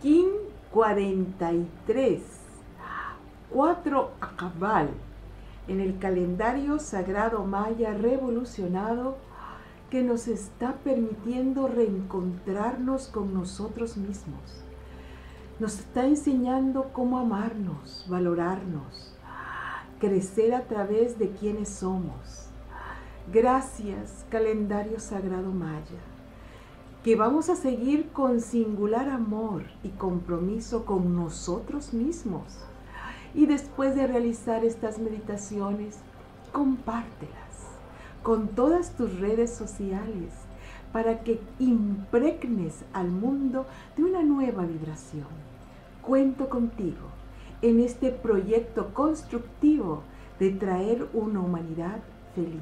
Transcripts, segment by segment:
Kin 43, 4 Akabal, en el calendario sagrado maya revolucionado que nos está permitiendo reencontrarnos con nosotros mismos. Nos está enseñando cómo amarnos, valorarnos, crecer a través de quienes somos. Gracias, calendario sagrado maya, que vamos a seguir con singular amor y compromiso con nosotros mismos. Y después de realizar estas meditaciones, compártelas con todas tus redes sociales para que impregnes al mundo de una nueva vibración. Cuento contigo en este proyecto constructivo de traer una humanidad feliz.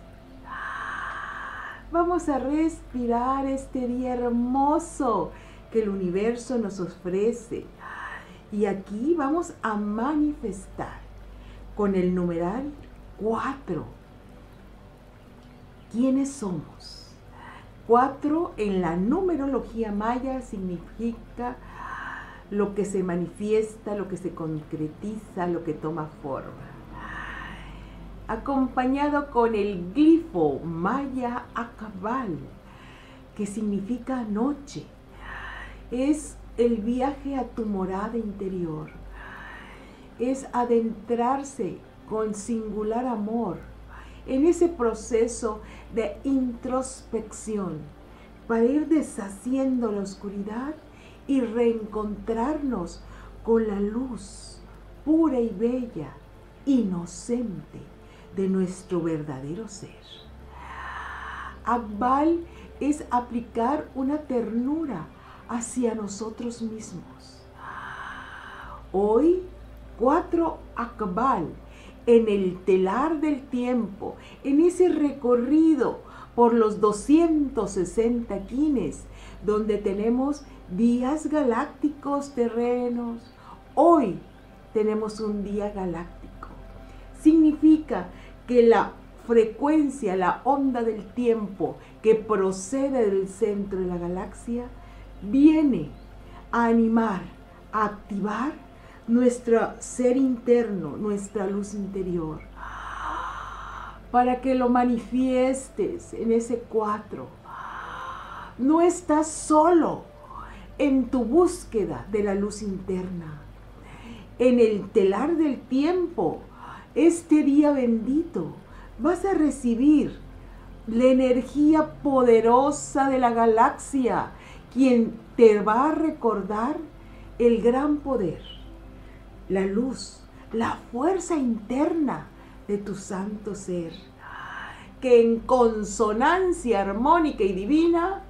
Vamos a respirar este día hermoso que el universo nos ofrece. Y aquí vamos a manifestar con el numeral 4. ¿Quiénes somos? 4 en la numerología maya significa lo que se manifiesta, lo que se concretiza, lo que toma forma. Acompañado con el glifo maya Akabal, que significa noche. Es el viaje a tu morada interior. Es adentrarse con singular amor en ese proceso de introspección para ir deshaciendo la oscuridad y reencontrarnos con la luz pura y bella, inocente de nuestro verdadero ser. Akbal es aplicar una ternura hacia nosotros mismos. Hoy, 4 Akbal, en el telar del tiempo, en ese recorrido por los 260 kines, donde tenemos días galácticos terrenos. Hoy tenemos un día galáctico. Significa que la frecuencia, la onda del tiempo que procede del centro de la galaxia, viene a animar, a activar nuestro ser interno, nuestra luz interior, para que lo manifiestes en ese 4. No estás solo en tu búsqueda de la luz interna. En el telar del tiempo, este día bendito, vas a recibir la energía poderosa de la galaxia, quien te va a recordar el gran poder, la luz, la fuerza interna de tu santo ser, que en consonancia armónica y divina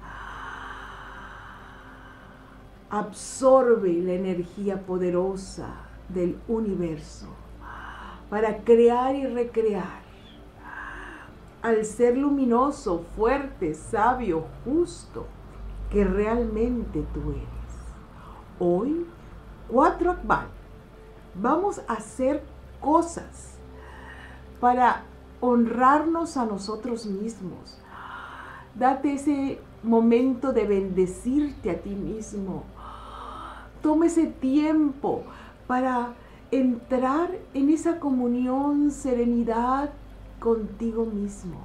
absorbe la energía poderosa del universo para crear y recrear al ser luminoso, fuerte, sabio, justo, que realmente tú eres. Hoy, 4 Akbal, vamos a hacer cosas para honrarnos a nosotros mismos. Date ese momento de bendecirte a ti mismo. Toma ese tiempo para entrar en esa comunión, serenidad contigo mismo.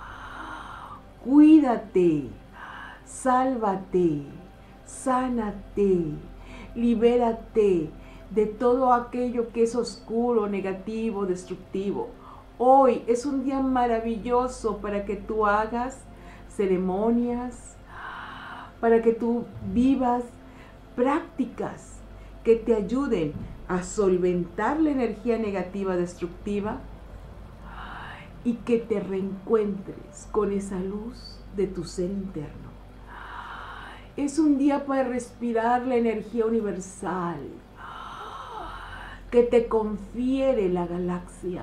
Cuídate, sálvate, sánate, libérate de todo aquello que es oscuro, negativo, destructivo. Hoy es un día maravilloso para que tú hagas ceremonias, para que tú vivas prácticas que te ayuden a solventar la energía negativa destructiva y que te reencuentres con esa luz de tu ser interno. Es un día para respirar la energía universal que te confiere la galaxia.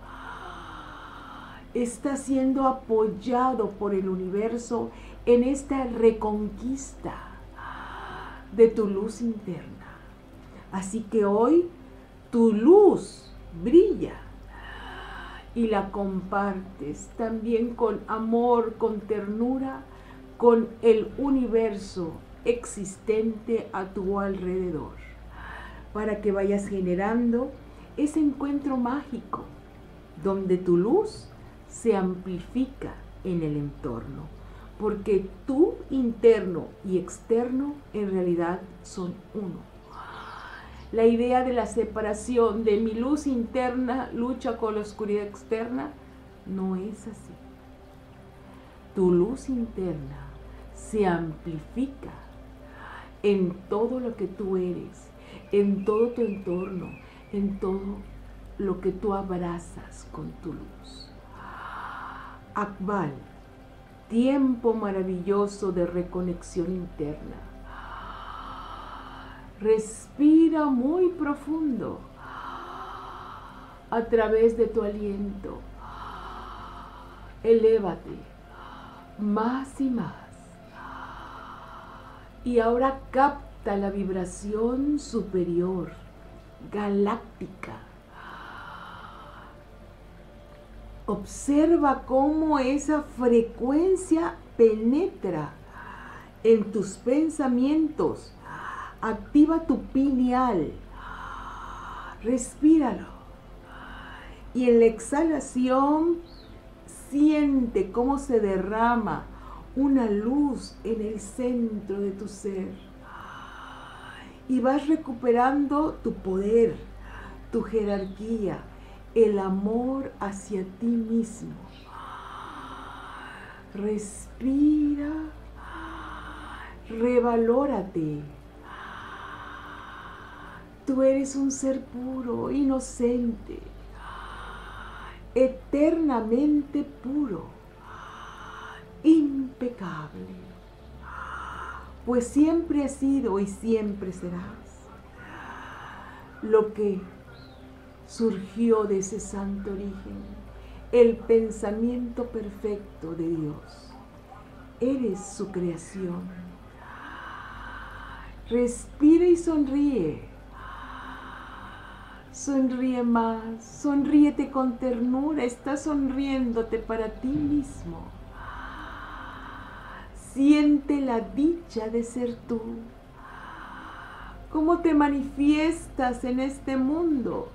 Está siendo apoyado por el universo en esta reconquista de tu luz interna. Así que hoy tu luz brilla y la compartes también con amor, con ternura, con el universo existente a tu alrededor, para que vayas generando ese encuentro mágico donde tu luz se amplifica en el entorno, porque tu interno y externo en realidad son uno. La idea de la separación de mi luz interna lucha con la oscuridad externa no es así. Tu luz interna se amplifica en todo lo que tú eres, en todo tu entorno, en todo lo que tú abrazas con tu luz. Akbal, tiempo maravilloso de reconexión interna. Respira muy profundo a través de tu aliento. Elévate más y más. Y ahora capta la vibración superior, galáctica. Observa cómo esa frecuencia penetra en tus pensamientos. Activa tu pineal. Respíralo. Y en la exhalación siente cómo se derrama una luz en el centro de tu ser. Y vas recuperando tu poder, tu jerarquía, el amor hacia ti mismo. Respira, revalórate. Tú eres un ser puro, inocente, eternamente puro, impecable, pues siempre has sido y siempre serás lo que surgió de ese santo origen, el pensamiento perfecto de Dios. Eres su creación. Respira y sonríe. Sonríe más, sonríete con ternura, estás sonriéndote para ti mismo. Siente la dicha de ser tú. ¿Cómo te manifiestas en este mundo?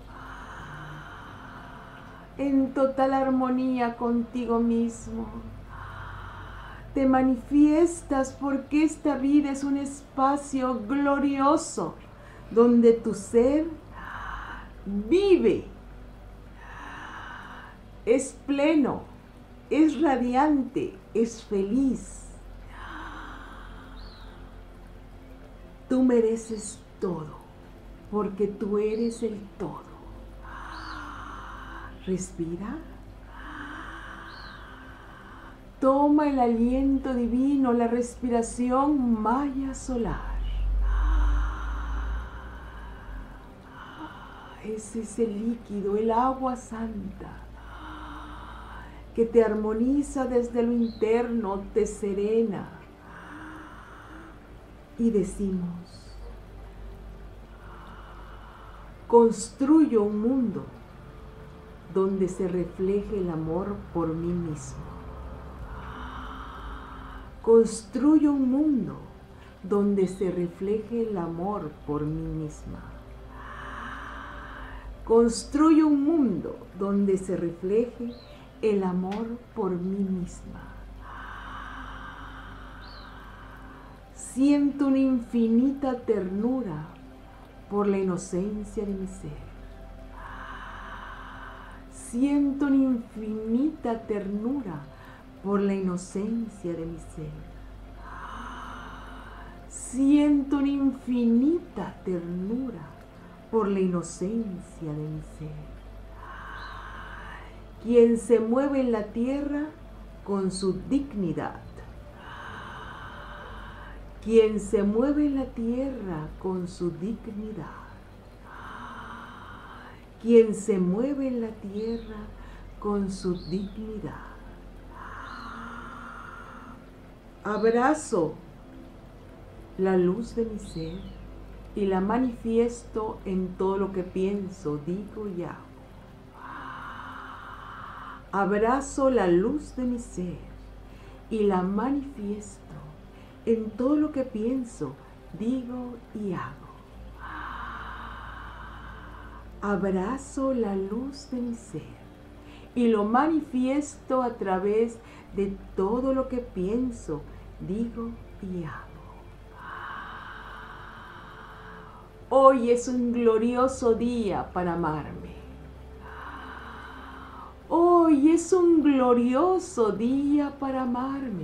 En total armonía contigo mismo. Te manifiestas porque esta vida es un espacio glorioso donde tu ser vive, es pleno, es radiante, es feliz. Tú mereces todo, porque tú eres el todo. Respira. Toma el aliento divino, la respiración maya solar. Es ese líquido, el agua santa, que te armoniza desde lo interno, te serena. Y decimos, construyo un mundo donde se refleje el amor por mí mismo. Construyo un mundo donde se refleje el amor por mí misma. Construyo un mundo donde se refleje el amor por mí misma. Siento una infinita ternura por la inocencia de mi ser. Siento una infinita ternura por la inocencia de mi ser. Siento una infinita ternura por la inocencia de mi ser. Quien se mueve en la tierra con su dignidad. Quien se mueve en la tierra con su dignidad. Quien se mueve en la tierra con su dignidad. Abrazo la luz de mi ser y la manifiesto en todo lo que pienso, digo y hago. Abrazo la luz de mi ser y la manifiesto en todo lo que pienso, digo y hago. Abrazo la luz de mi ser y lo manifiesto a través de todo lo que pienso, digo y hago. Hoy es un glorioso día para amarme. Hoy es un glorioso día para amarme.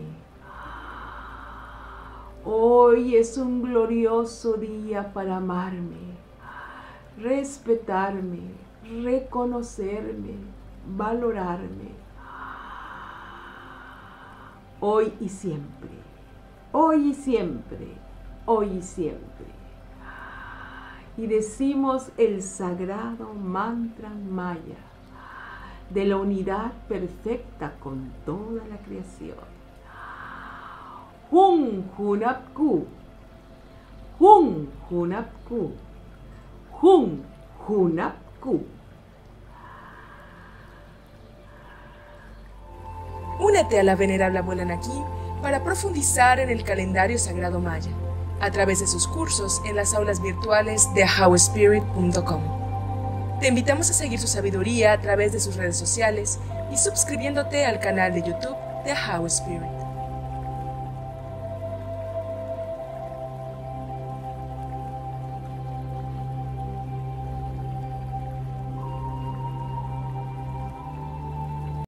Hoy es un glorioso día para amarme, respetarme, reconocerme, valorarme. Hoy y siempre, hoy y siempre, hoy y siempre. Y decimos el sagrado mantra maya de la unidad perfecta con toda la creación. Hun Hunapku, Hun Hunapku, Hun Hunapku. Únete a la venerable abuela Naki para profundizar en el calendario sagrado maya a través de sus cursos en las aulas virtuales de howspirit.com. Te invitamos a seguir su sabiduría a través de sus redes sociales y suscribiéndote al canal de YouTube de How Spirit.